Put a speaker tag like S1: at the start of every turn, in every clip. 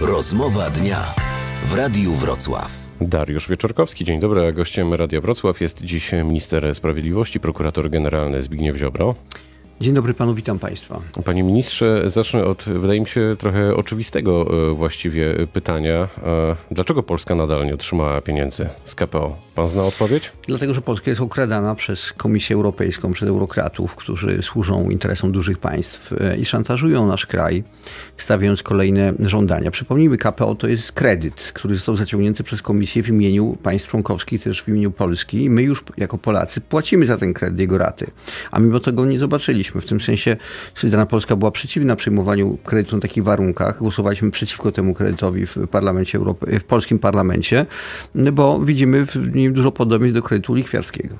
S1: Rozmowa dnia w Radiu Wrocław.
S2: Dariusz Wieczorkowski, dzień dobry. A gościem Radia Wrocław jest dziś minister sprawiedliwości, prokurator generalny Zbigniew Ziobro.
S3: Dzień dobry panu, witam państwa.
S2: Panie ministrze, zacznę od, wydaje mi się, trochę oczywistego właściwie pytania. Dlaczego Polska nadal nie otrzymała pieniędzy z KPO? Pan zna odpowiedź?
S3: Dlatego, że Polska jest okradana przez Komisję Europejską, przez eurokratów, którzy służą interesom dużych państw i szantażują nasz kraj, stawiając kolejne żądania. Przypomnijmy, KPO to jest kredyt, który został zaciągnięty przez Komisję w imieniu państw członkowskich, też w imieniu Polski. I my już jako Polacy płacimy za ten kredyt, jego raty. A mimo tego nie zobaczyliśmy. W tym sensie Solidarna Polska była przeciwna przyjmowaniu kredytu na takich warunkach. Głosowaliśmy przeciwko temu kredytowi w parlamencie w polskim parlamencie, bo widzimy w nim dużo podobieństw do kredytu lichwiarskiego.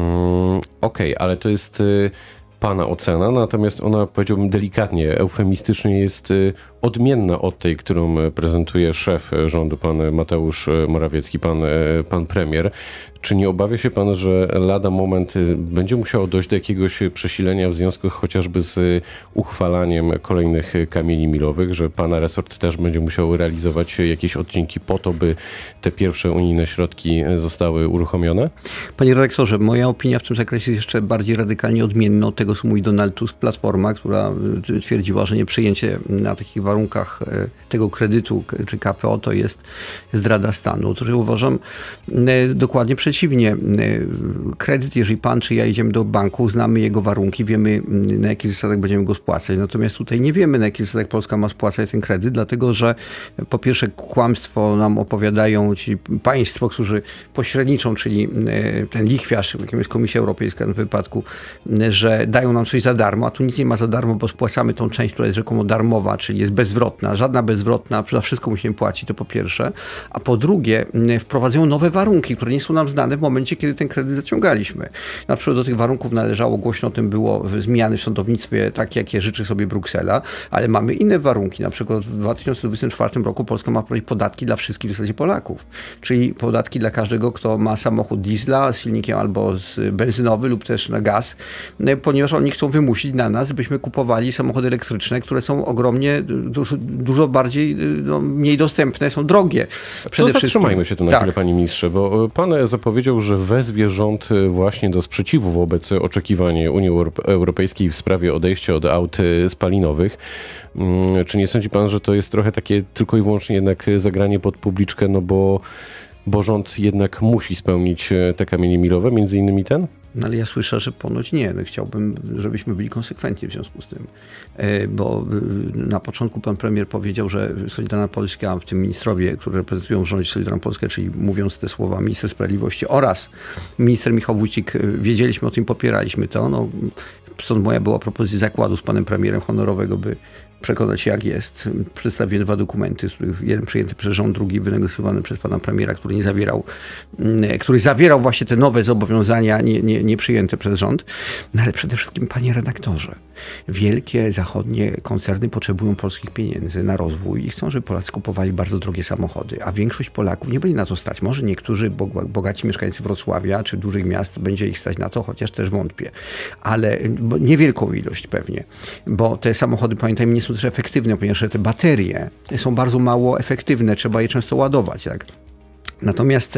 S2: Okej, ale to jest pana ocena, natomiast ona, powiedziałbym delikatnie, eufemistycznie jest odmienna od tej, którą prezentuje szef rządu, pan Mateusz Morawiecki, pan premier. Czy nie obawia się pan, że lada moment będzie musiało dojść do jakiegoś przesilenia w związku chociażby z uchwalaniem kolejnych kamieni milowych, że pana resort też będzie musiał realizować jakieś odcinki po to, by te pierwsze unijne środki zostały uruchomione?
S3: Panie redaktorze, moja opinia w tym zakresie jest jeszcze bardziej radykalnie odmienna od tego, co mówi Donald Tusk, Platforma, która twierdziła, że nieprzyjęcie na takich warunkach tego kredytu czy KPO to jest zdrada stanu. To, że uważam dokładnie przeciwnie. Kredyt, jeżeli pan czy ja idziemy do banku, znamy jego warunki, wiemy, na jakich zasadach będziemy go spłacać. Natomiast tutaj nie wiemy, na jakich zasadach Polska ma spłacać ten kredyt, dlatego że po pierwsze kłamstwo nam opowiadają ci państwo, którzy pośredniczą, czyli ten lichwiarz, jakim jest Komisja Europejska w tym wypadku, że dają nam coś za darmo, a tu nic nie ma za darmo, bo spłacamy tą część, która jest rzekomo darmowa, czyli jest bezwrotna. Żadna bezwrotna, za wszystko musimy płacić, to po pierwsze. A po drugie, wprowadzają nowe warunki, które nie są nam znane w momencie, kiedy ten kredyt zaciągaliśmy. Na przykład do tych warunków należało, głośno o tym było, zmiany w sądownictwie, takie jakie życzy sobie Bruksela, ale mamy inne warunki. Na przykład w 2024 roku Polska ma wprowadzić podatki dla wszystkich w zasadzie Polaków. Czyli podatki dla każdego, kto ma samochód diesla z silnikiem albo benzynowy lub też na gaz, ponieważ oni chcą wymusić na nas, byśmy kupowali samochody elektryczne, które są ogromnie, dużo bardziej, mniej dostępne, są drogie.
S2: To zatrzymajmy się tu na chwilę, panie ministrze, bo pan zapowiedział, że wezwie rząd właśnie do sprzeciwu wobec oczekiwań Unii Europejskiej w sprawie odejścia od aut spalinowych. Czy nie sądzi pan, że to jest trochę takie tylko i wyłącznie jednak zagranie pod publiczkę, no bo rząd jednak musi spełnić te kamienie milowe, między innymi ten?
S3: No ale ja słyszę, że ponoć nie. No chciałbym, żebyśmy byli konsekwentni w związku z tym. Bo na początku pan premier powiedział, że Solidarna Polska, w tym ministrowie, którzy reprezentują w rządzie Solidarną Polskę, czyli mówiąc te słowa minister sprawiedliwości oraz minister Michał Wójcik, wiedzieliśmy o tym, popieraliśmy to. No, stąd moja była propozycja zakładu z panem premierem honorowego, by przekonać się, jak jest. Przedstawiłem 2 dokumenty, z których jeden przyjęty przez rząd, drugi wynegocjowany przez pana premiera, który zawierał właśnie te nowe zobowiązania nie przyjęte przez rząd. No ale przede wszystkim, panie redaktorze, wielkie zachodnie koncerny potrzebują polskich pieniędzy na rozwój i chcą, żeby Polacy kupowali bardzo drogie samochody, a większość Polaków nie będzie na to stać. Może niektórzy bogaci mieszkańcy Wrocławia czy dużych miast będzie ich stać na to, chociaż też wątpię. Ale niewielką ilość pewnie, bo te samochody, pamiętajmy, nie są też efektywne, ponieważ te baterie są bardzo mało efektywne, trzeba je często ładować. Tak? Natomiast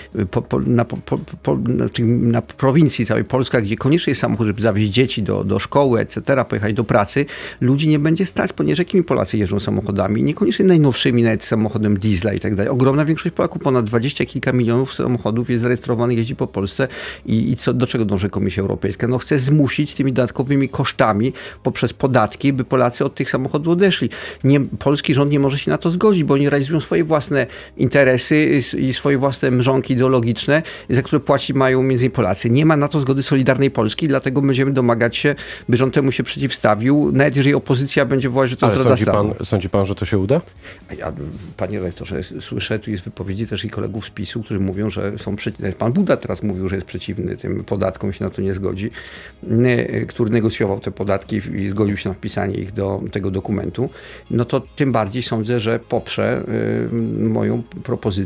S3: na prowincji całej Polska, gdzie konieczny jest samochód, żeby zawieźć dzieci do szkoły, etc., pojechać do pracy, ludzi nie będzie stać, ponieważ jakimi Polacy jeżdżą samochodami? Niekoniecznie najnowszymi, nawet samochodem diesla i tak dalej. Ogromna większość Polaków, ponad 20 kilka milionów samochodów jest zarejestrowanych, jeździ po Polsce i do czego dąży Komisja Europejska? No chce zmusić tymi dodatkowymi kosztami poprzez podatki, by Polacy od tych samochodów odeszli. Polski rząd nie może się na to zgodzić, bo oni realizują swoje własne interesy i swoje własne mrzonki ideologiczne, za które płacić mają między innymi Polacy. Nie ma na to zgody Solidarnej Polski, dlatego będziemy domagać się, by rząd temu się przeciwstawił, nawet jeżeli opozycja będzie wołać, że to jest zdrada stanu.
S2: Sądzi pan, że to się uda?
S3: Panie rektorze, słyszę, tu jest wypowiedzi też i kolegów z PiS-u, którzy mówią, że są przeciwni. Pan Buda teraz mówił, że jest przeciwny tym podatkom, się na to nie zgodzi, który negocjował te podatki i zgodził się na wpisanie ich do tego dokumentu. No to tym bardziej sądzę, że poprze moją propozycję, byśmy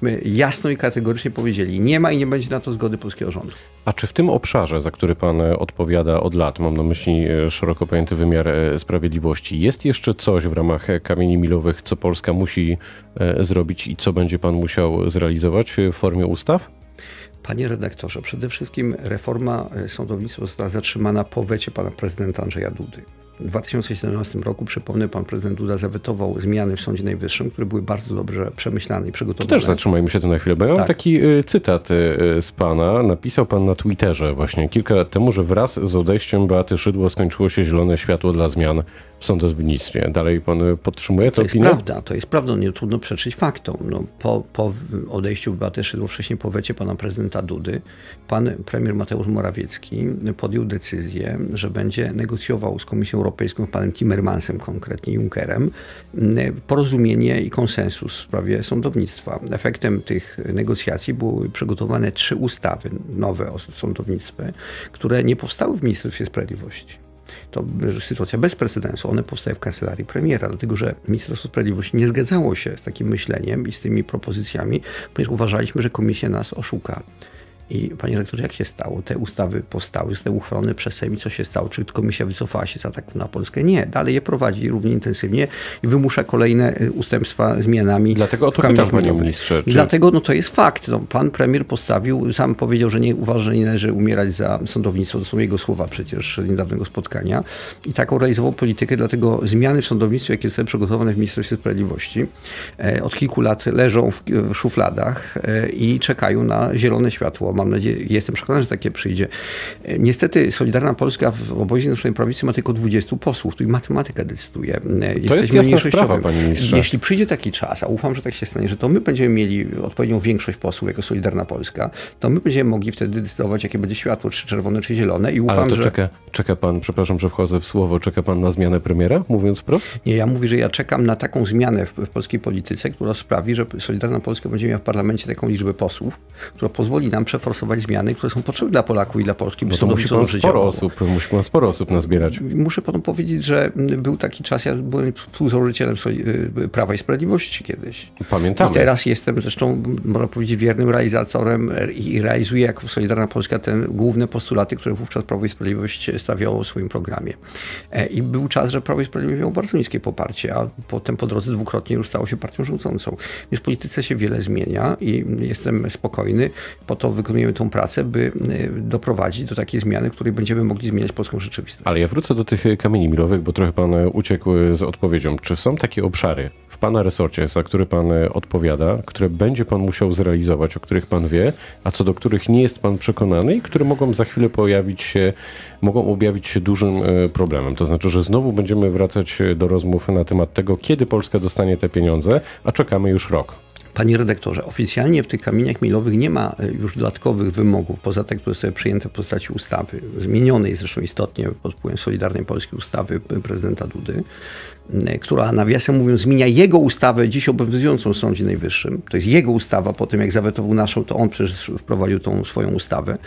S3: myśmy jasno i kategorycznie powiedzieli, nie ma i nie będzie na to zgody polskiego rządu.
S2: A czy w tym obszarze, za który pan odpowiada od lat, mam na myśli szeroko pojęty wymiar sprawiedliwości, jest jeszcze coś w ramach kamieni milowych, co Polska musi zrobić i co będzie pan musiał zrealizować w formie ustaw?
S3: Panie redaktorze, przede wszystkim reforma sądownictwa została zatrzymana po wecie pana prezydenta Andrzeja Dudy. W 2017 roku, przypomnę, pan prezydent Duda zawetował zmiany w Sądzie Najwyższym, które były bardzo dobrze przemyślane i przygotowane.
S2: To też zatrzymajmy się tu na chwilę, bo ja mam taki cytat z pana. Napisał pan na Twitterze właśnie kilka lat temu, że wraz z odejściem Beaty Szydło skończyło się zielone światło dla zmian w sądownictwie. Dalej pan podtrzymuje tę opinię?
S3: To jest prawda, nie trudno przeczyć faktom. No, po odejściu Beaty Szydło, wcześniej po wecie pana prezydenta Dudy, pan premier Mateusz Morawiecki podjął decyzję, że będzie negocjował z Komisją Europejską, panem Timmermansem, konkretnie Junckerem, porozumienie i konsensus w sprawie sądownictwa. Efektem tych negocjacji były przygotowane 3 ustawy nowe o sądownictwie, które nie powstały w Ministerstwie Sprawiedliwości. To sytuacja bez precedensu. One powstały w kancelarii premiera, dlatego że Ministerstwo Sprawiedliwości nie zgadzało się z takim myśleniem i z tymi propozycjami, ponieważ uważaliśmy, że komisja nas oszuka. I panie rektorze, jak się stało? Te ustawy powstały, zostały uchwalone przez Sejm i co się stało? Czy komisja wycofała się z ataków na Polskę? Nie. Dalej je prowadzi równie intensywnie i wymusza kolejne ustępstwa zmianami.
S2: Dlatego o to pytam, panie ministrze.
S3: Dlatego to jest fakt. Pan premier postawił, sam powiedział, że nie uważa, że nie należy umierać za sądownictwo. To są jego słowa przecież z niedawnego spotkania. I taką realizował politykę, dlatego zmiany w sądownictwie, jakie zostały przygotowane w Ministerstwie Sprawiedliwości, od kilku lat leżą w szufladach i czekają na zielone światło. Mam nadzieję, jestem przekonany, że takie przyjdzie. Niestety Solidarna Polska w obozie Zjednoczonej Prawicy ma tylko 20 posłów. Tu i matematyka decyduje.
S2: To jest jasna sprawa, panie ministrze.
S3: Jeśli przyjdzie taki czas, a ufam, że tak się stanie, że to my będziemy mieli odpowiednią większość posłów jako Solidarna Polska, to my będziemy mogli wtedy decydować, jakie będzie światło, czy czerwone, czy zielone. I ufam,
S2: ale to
S3: że...
S2: czeka pan, przepraszam, że wchodzę w słowo, czeka pan na zmianę premiera, mówiąc wprost?
S3: Nie, ja mówię, że ja czekam na taką zmianę w polskiej polityce, która sprawi, że Solidarna Polska będzie miała w parlamencie taką liczbę posłów, która pozwoli nam przeforsować zmiany, które są potrzebne dla Polaków i dla Polski.
S2: Bo to musi pan sporo osób nazbierać.
S3: Muszę panu powiedzieć, że był taki czas, ja byłem współzałożycielem Prawa i Sprawiedliwości kiedyś.
S2: Pamiętamy.
S3: I teraz jestem zresztą, można powiedzieć, wiernym realizatorem i realizuję jako Solidarna Polska te główne postulaty, które wówczas Prawo i Sprawiedliwość stawiało w swoim programie. I był czas, że Prawo i Sprawiedliwość miało bardzo niskie poparcie, a potem po drodze dwukrotnie już stało się partią rządzącą. Więc w polityce się wiele zmienia i jestem spokojny, po to wykonujemy tą pracę, by doprowadzić do takiej zmiany, w której będziemy mogli zmieniać polską rzeczywistość.
S2: Ale ja wrócę do tych kamieni milowych, bo trochę pan uciekł z odpowiedzią. Czy są takie obszary w pana resorcie, za które pan odpowiada, które będzie pan musiał zrealizować, o których pan wie, a co do których nie jest pan przekonany i które mogą za chwilę mogą objawić się dużym problemem? To znaczy, że znowu będziemy wracać do rozmów na temat tego, kiedy Polska dostanie te pieniądze, a czekamy już rok.
S3: Panie redaktorze, oficjalnie w tych kamieniach milowych nie ma już dodatkowych wymogów, poza te, które są przyjęte w postaci ustawy, zmienionej zresztą istotnie pod wpływem Solidarnej Polskiej ustawy prezydenta Dudy, która, nawiasem mówiąc, zmienia jego ustawę dziś obowiązującą w Sądzie Najwyższym. To jest jego ustawa, po tym jak zawetował naszą, to on przecież wprowadził tą swoją ustawę.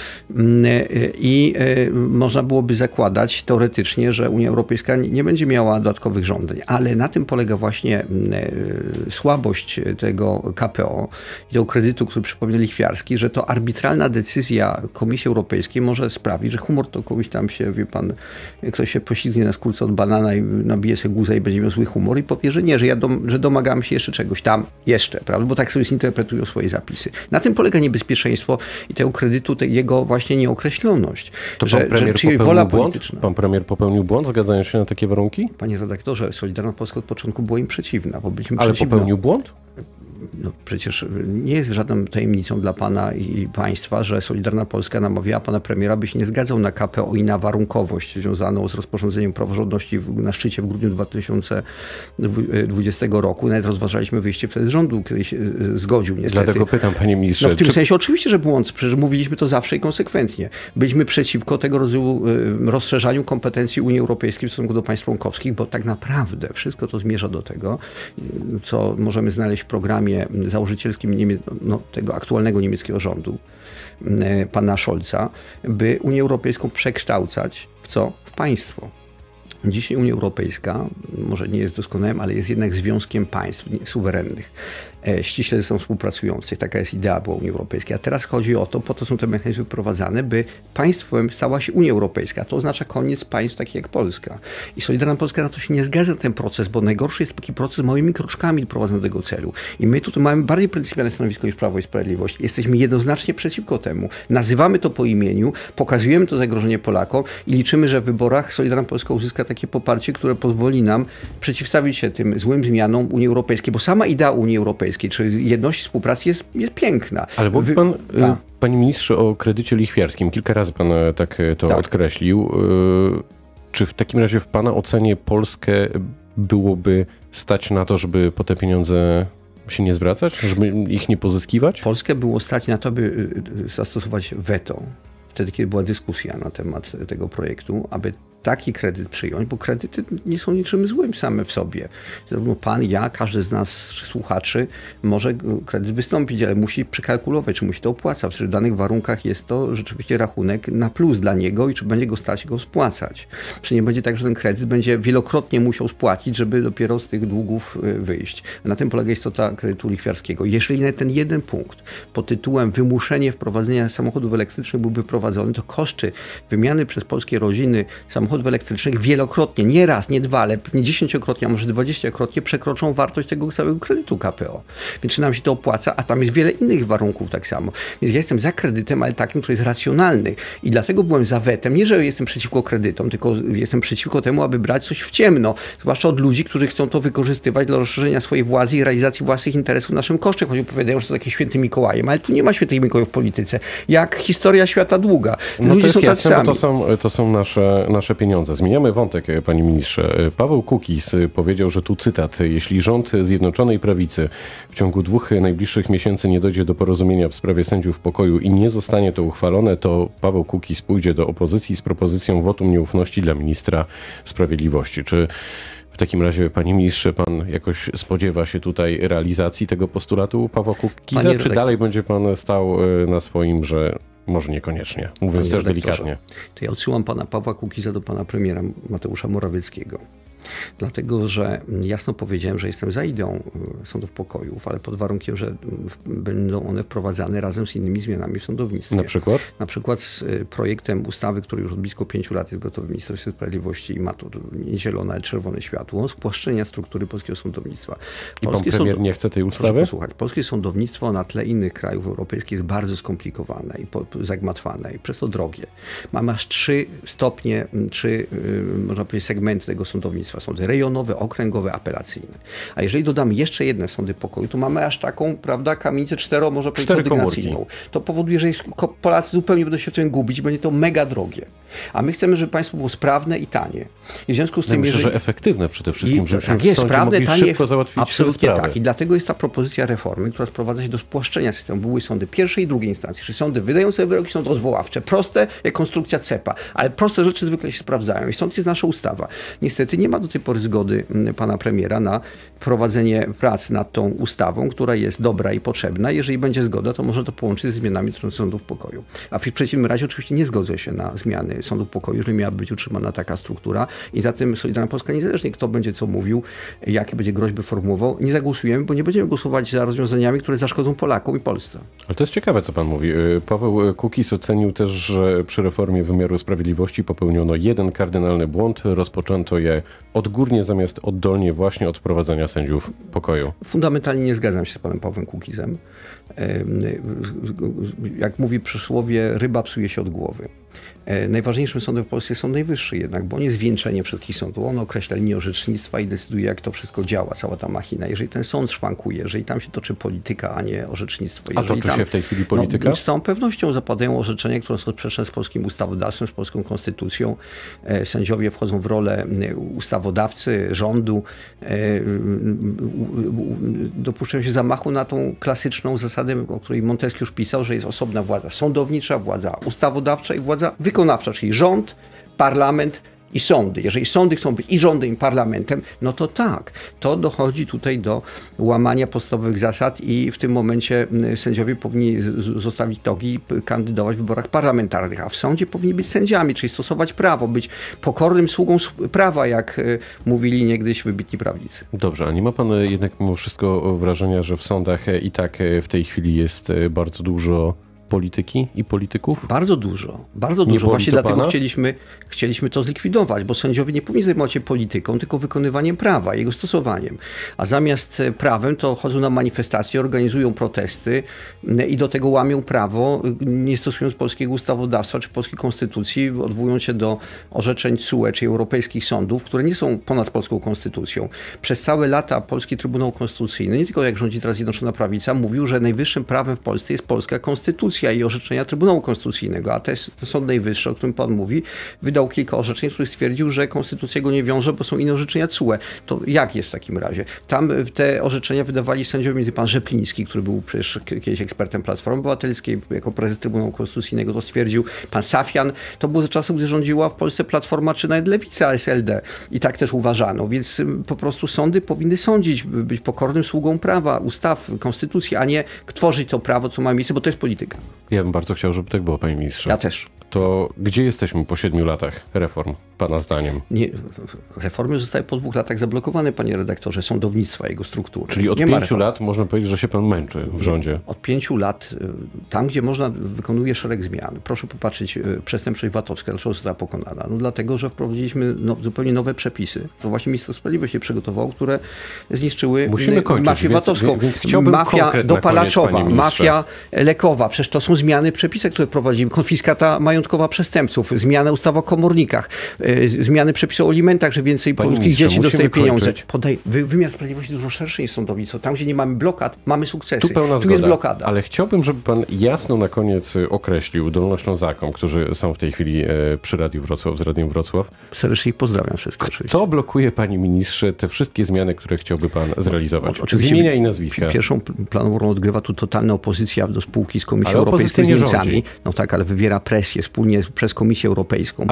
S3: I można byłoby zakładać teoretycznie, że Unia Europejska nie będzie miała dodatkowych żądań, ale na tym polega właśnie słabość tego KPO i tego kredytu, który przypomnę lichwiarski, że to arbitralna decyzja Komisji Europejskiej może sprawić, że humor to komuś tam się, wie pan, ktoś się poślizgnie na skórce od banana i nabije sobie guzę i będzie miał zły humor i powie, że nie, że domagamy się jeszcze czegoś tam, prawda, bo tak sobie zinterpretują swoje zapisy. Na tym polega niebezpieczeństwo i tego kredytu, jego właśnie nieokreśloność.
S2: To pan premier popełnił błąd? Pan premier popełnił błąd, zgadzając się na takie warunki?
S3: Panie redaktorze, Solidarna Polska od początku była im przeciwna, bo byliśmy
S2: Ale
S3: przeciwni.
S2: Popełnił błąd?
S3: No przecież nie jest żadną tajemnicą dla pana i państwa, że Solidarna Polska namawiała pana premiera, by się nie zgadzał na KPO i na warunkowość związaną z rozporządzeniem praworządności na szczycie w grudniu 2020 roku. Nawet rozważaliśmy wyjście wtedy z rządu, kiedy się zgodził niestety.
S2: Dlatego pytam, panie ministrze.
S3: No w tym sensie oczywiście, że błąd. Przecież mówiliśmy to zawsze i konsekwentnie. Byliśmy przeciwko tego rodzaju rozszerzaniu kompetencji Unii Europejskiej w stosunku do państw członkowskich, bo tak naprawdę wszystko to zmierza do tego, co możemy znaleźć w programie założycielskim tego aktualnego niemieckiego rządu, pana Scholza, by Unię Europejską przekształcać w co? W państwo. Dzisiaj Unia Europejska, może nie jest doskonałym, ale jest jednak związkiem państw suwerennych, ściśle ze sobą współpracujących. Taka jest idea była Unii Europejskiej. A teraz chodzi o to, po to są te mechanizmy wprowadzane, by państwem stała się Unia Europejska. To oznacza koniec państw takich jak Polska. I Solidarna Polska na to się nie zgadza, ten proces, bo najgorszy jest taki proces małymi kroczkami prowadzony do tego celu. I my tutaj mamy bardziej pryncypialne stanowisko niż Prawo i Sprawiedliwość. Jesteśmy jednoznacznie przeciwko temu. Nazywamy to po imieniu, pokazujemy to zagrożenie Polakom i liczymy, że w wyborach Solidarna Polska uzyska takie poparcie, które pozwoli nam przeciwstawić się tym złym zmianom Unii Europejskiej, bo sama idea Unii Europejskiej, czyli jedności współpracy jest piękna.
S2: Ale mówi pan, panie ministrze, o kredycie lichwiarskim. Kilka razy pan tak to odkreślił. Czy w takim razie w pana ocenie Polskę byłoby stać na to, żeby po te pieniądze się nie zwracać? Żeby ich nie pozyskiwać?
S3: Polskę było stać na to, by zastosować weto. Wtedy, kiedy była dyskusja na temat tego projektu, aby taki kredyt przyjąć, bo kredyty nie są niczym złym same w sobie. Zarówno pan, ja, każdy z nas słuchaczy może kredyt wystąpić, ale musi przekalkulować, czy mu się to opłaca. W danych warunkach jest to rzeczywiście rachunek na plus dla niego i czy będzie go stać go spłacać. Czy nie będzie tak, że ten kredyt będzie wielokrotnie musiał spłacić, żeby dopiero z tych długów wyjść. Na tym polega istota kredytu lichwiarskiego. Jeżeli ten jeden punkt pod tytułem wymuszenie wprowadzenia samochodów elektrycznych byłby wprowadzony, to koszty wymiany przez polskie rodziny samochodów elektrycznych wielokrotnie, nie raz, nie dwa, ale pewnie 10-krotnie, a może 20-krotnie przekroczą wartość tego całego kredytu KPO. Więc czy nam się to opłaca, a tam jest wiele innych warunków tak samo. Więc ja jestem za kredytem, ale takim, który jest racjonalny. I dlatego byłem za wetem. Nie, że jestem przeciwko kredytom, tylko jestem przeciwko temu, aby brać coś w ciemno. Zwłaszcza od ludzi, którzy chcą to wykorzystywać dla rozszerzenia swojej władzy i realizacji własnych interesów naszym kosztem. Choć opowiadają, że to takie świętym Mikołajem. Ale tu nie ma świętych Mikołajów w polityce. Jak historia świata długa.
S2: Ludzie to jest są jasne, bo to są nasze pieniądze. Zmieniamy wątek, panie ministrze. Paweł Kukiz powiedział, że tu cytat: jeśli rząd Zjednoczonej Prawicy w ciągu 2 najbliższych miesięcy nie dojdzie do porozumienia w sprawie sędziów pokoju i nie zostanie to uchwalone, to Paweł Kukiz pójdzie do opozycji z propozycją wotum nieufności dla ministra sprawiedliwości. Czy w takim razie, panie ministrze, pan jakoś spodziewa się tutaj realizacji tego postulatu Pawła Kukiza, czy dalej będzie pan stał na swoim, że może niekoniecznie, mówiąc też delikatnie?
S3: To ja odsyłam pana Pawła Kukiza do pana premiera Mateusza Morawieckiego. Dlatego, że jasno powiedziałem, że jestem za ideą sądów pokojów, ale pod warunkiem, że będą one wprowadzane razem z innymi zmianami w sądownictwie.
S2: Na przykład? Na
S3: przykład z projektem ustawy, który już od blisko 5 lat jest gotowy w Ministerstwie Sprawiedliwości i ma tu nie zielone, ale czerwone światło, spłaszczenia struktury polskiego sądownictwa.
S2: I pan premier nie chce tej ustawy?
S3: Proszę posłuchać. Polskie sądownictwo na tle innych krajów europejskich jest bardzo skomplikowane i zagmatwane i przez to drogie. Mamy aż 3 stopnie, można powiedzieć, segmenty tego sądownictwa. Sądy rejonowe, okręgowe, apelacyjne. A jeżeli dodamy jeszcze jedne sądy pokoju, to mamy aż taką, prawda, kamienicę można powiedzieć, kondygnacyjną. To powoduje, że Polacy zupełnie będą się w tym gubić, będzie to mega drogie. A my chcemy, żeby państwo było sprawne i tanie. I w związku z tym,
S2: myślę, że efektywne przede wszystkim, żeby
S3: tak jest, sprawne, tanie,
S2: szybko załatwić
S3: absolutnie
S2: sprawę.
S3: Tak. I dlatego jest ta propozycja reformy, która sprowadza się do spłaszczenia systemu. Były sądy pierwszej i drugiej instancji, czyli sądy wydające wyroki, sądy odwoławcze. Proste jak konstrukcja cepa, ale proste rzeczy zwykle się sprawdzają i stąd jest nasza ustawa. Niestety nie ma do tej pory zgody pana premiera na prowadzenie prac nad tą ustawą, która jest dobra i potrzebna. Jeżeli będzie zgoda, to może to połączyć ze zmianami sądów pokoju. A w przeciwnym razie oczywiście nie zgodzę się na zmiany sądów pokoju, jeżeli miałaby być utrzymana taka struktura i za tym Solidarna Polska, niezależnie kto będzie co mówił, jakie będzie groźby formułował, nie zagłosujemy, bo nie będziemy głosować za rozwiązaniami, które zaszkodzą Polakom i Polsce.
S2: Ale to jest ciekawe, co pan mówi. Paweł Kukiz ocenił też, że przy reformie wymiaru sprawiedliwości popełniono jeden kardynalny błąd. Rozpoczęto je odgórnie zamiast oddolnie właśnie od wprowadzenia sędziów pokoju.
S3: Fundamentalnie nie zgadzam się z panem Pawłem Kukizem. Jak mówi przysłowie, ryba psuje się od głowy. Najważniejszym sądem w Polsce jest Sąd Najwyższy jednak, bo on jest zwieńczeniem wszystkich sądów. On określa linię orzecznictwa i decyduje, jak to wszystko działa, cała ta machina. Jeżeli ten sąd szwankuje, jeżeli tam się toczy polityka, a nie orzecznictwo.
S2: A toczy się w tej chwili polityka?
S3: Z całą pewnością zapadają orzeczenia, które są sprzeczne z polskim ustawodawstwem, z polską konstytucją. Sędziowie wchodzą w rolę ustawodawcy, rządu. Dopuszczają się zamachu na tą klasyczną zasadę, o której Montesquieu już pisał, że jest osobna władza sądownicza, władza ustawodawcza i władza wykonawcza, czyli rząd, parlament i sądy, jeżeli sądy chcą być i rządem, i parlamentem, no to tak, to dochodzi tutaj do łamania podstawowych zasad i w tym momencie sędziowie powinni zostawić togi i kandydować w wyborach parlamentarnych, a w sądzie powinni być sędziami, czyli stosować prawo, być pokornym sługą prawa, jak mówili niegdyś wybitni prawnicy.
S2: Dobrze, a nie ma pan jednak mimo wszystko wrażenia, że w sądach i tak w tej chwili jest bardzo dużo polityki i polityków?
S3: Bardzo dużo, bardzo dużo. Właśnie dlatego chcieliśmy to zlikwidować, bo sędziowie nie powinni zajmować się polityką, tylko wykonywaniem prawa, jego stosowaniem. A zamiast prawem to chodzą na manifestacje, organizują protesty i do tego łamią prawo, nie stosując polskiego ustawodawstwa czy polskiej konstytucji, odwołując się do orzeczeń TSUE czy europejskich sądów, które nie są ponad polską konstytucją. Przez całe lata polski Trybunał Konstytucyjny, nie tylko jak rządzi teraz Zjednoczona Prawica, mówił, że najwyższym prawem w Polsce jest polska konstytucja i orzeczenia Trybunału Konstytucyjnego, a ten Sąd Najwyższy, o którym pan mówi, wydał kilka orzeczeń, w których stwierdził, że konstytucja go nie wiąże, bo są inne orzeczenia TSUE. To jak jest w takim razie? Tam te orzeczenia wydawali sędziowie, między pan Rzepliński, który był przecież kiedyś ekspertem Platformy Obywatelskiej, jako prezes Trybunału Konstytucyjnego to stwierdził, pan Safian, to było za czasów, gdy rządziła w Polsce Platforma czy nawet Lewica, SLD i tak też uważano, więc po prostu sądy powinny sądzić, być pokornym sługą prawa, ustaw, konstytucji, a nie tworzyć to prawo, co ma miejsce, bo to jest polityka.
S2: Ja bym bardzo chciał, żeby tak było, panie ministrze.
S3: Ja też.
S2: To gdzie jesteśmy po 7 latach reform, pana zdaniem?
S3: Nie, reformy zostały po 2 latach zablokowane, panie redaktorze, sądownictwa, jego struktury.
S2: Czyli od 5 lat można powiedzieć, że się pan męczy w rządzie? Od
S3: 5 lat, tam gdzie można, wykonuje szereg zmian. Proszę popatrzeć, przestępczość VAT-owska, dlaczego została pokonana? No dlatego, że wprowadziliśmy zupełnie nowe przepisy. To właśnie Ministerstwo Sprawiedliwości przygotowało, które zniszczyły mafię VAT-owską.
S2: Więc chciałbym
S3: mafia dopalaczowa, mafia lekowa. Przecież to są zmiany w przepisach, które wprowadziliśmy. Konfiskata majątkowa przestępców, zmiana ustawy o komornikach, zmiany przepisów o alimentach, że więcej polskich dzieci dostaje pieniądze. Wymiar sprawiedliwości dużo szerszy niż sądownictwo. Tam, gdzie nie mamy blokad, mamy sukcesy. Tu jest blokada.
S2: Ale chciałbym, żeby pan jasno na koniec określił Dolnoślązakom, którzy są w tej chwili przy Radiu Wrocław, z Radiem Wrocław.
S3: Serdecznie ich pozdrawiam wszystko.
S2: Kto blokuje, panie ministrze, te wszystkie zmiany, które chciałby pan zrealizować? Z imienia i nazwiska.
S3: Pierwszą planową rolę odgrywa tu totalna opozycja do spółki z Komisją Europejską z Niemcami. No tak, ale wywiera presję wspólnie przez Komisję Europejską,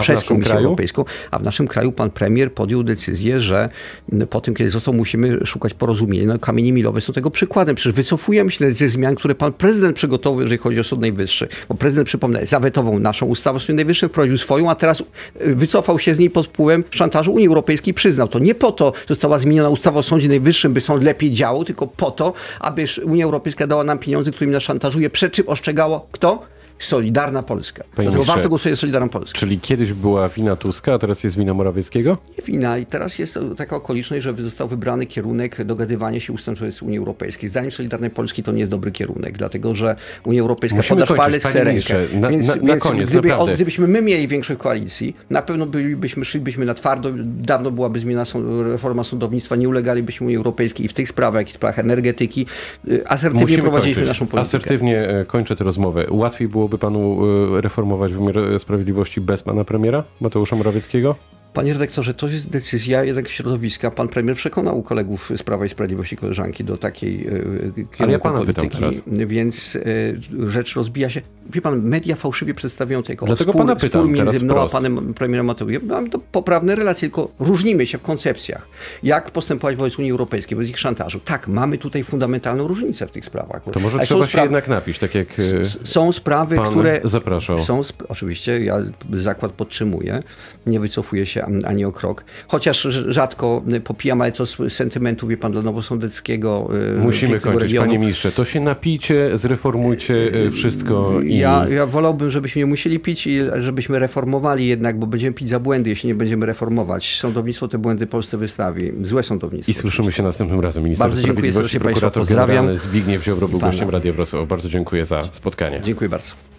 S3: a w naszym kraju pan premier podjął decyzję, że po tym, kiedy został, musimy szukać porozumienia. No, kamienie milowe są tego przykładem. Przecież wycofujemy się ze zmian, które pan prezydent przygotował, jeżeli chodzi o Sąd Najwyższy. Bo prezydent, przypomnę, zawetował naszą ustawę o Sądzie Najwyższym, wprowadził swoją, a teraz wycofał się z niej pod wpływem szantażu Unii Europejskiej i przyznał to. Nie po to została zmieniona ustawa o Sądzie Najwyższym, by sąd lepiej działał, tylko po to, aby Unia Europejska dała nam pieniądze, którymi nas szantażuje, przed czym ostrzegała kto? Solidarna Polska. Dlatego warto głosować za Solidarną Polską.
S2: Czyli kiedyś była wina Tuska, a teraz jest wina Morawieckiego?
S3: Nie wina. I teraz jest taka okoliczność, że został wybrany kierunek dogadywania się ustępstw z Unii Europejskiej. Zdaniem Solidarnej Polski to nie jest dobry kierunek, dlatego że Unia Europejska podasz palec, chce rękę.
S2: Na koniec,
S3: gdybyśmy my mieli większej koalicji, na pewno szlibyśmy na twardo, dawno byłaby zmiana reforma sądownictwa, nie ulegalibyśmy Unii Europejskiej i w tych sprawach, jak i w sprawach energetyki, asertywnie prowadziliśmy naszą politykę.
S2: Asertywnie kończę tę rozmowę. Łatwiej byłoby panu reformować wymiar sprawiedliwości bez pana premiera Mateusza Morawieckiego?
S3: Panie redaktorze, to jest decyzja jednak środowiska. Pan premier przekonał kolegów z Prawa i Sprawiedliwości, koleżanki, do takiej
S2: ale ja pana pytam teraz.
S3: Więc rzecz rozbija się. Wie pan, media fałszywie przedstawiają tego
S2: dlatego pana pytam
S3: spór między mną
S2: wprost.
S3: a panem premierem Mateuszem. Mamy to poprawne relacje, tylko różnimy się w koncepcjach. Jak postępować wobec Unii Europejskiej, wobec ich szantażu. Tak, mamy tutaj fundamentalną różnicę w tych sprawach.
S2: To może trzeba się jednak napić, tak jak
S3: są sprawy, które
S2: zapraszał.
S3: Oczywiście, ja zakład podtrzymuję, nie wycofuję się ani o krok. Chociaż rzadko popijam, ale to z sentymentu, wie pan, dla nowosądeckiego
S2: musimy kończyć, regionu. Panie ministrze. To się napijcie, zreformujcie wszystko.
S3: Ja wolałbym, żebyśmy nie musieli pić i żebyśmy reformowali jednak, bo będziemy pić za błędy, jeśli nie będziemy reformować. Sądownictwo te błędy Polsce wystawi. Złe sądownictwo.
S2: I słyszymy się następnym razem. Minister Sprawiedliwości, prokurator generalny Zbigniew Ziobro był gościem Radia Wrocław. Bardzo dziękuję za spotkanie.
S3: Dziękuję bardzo.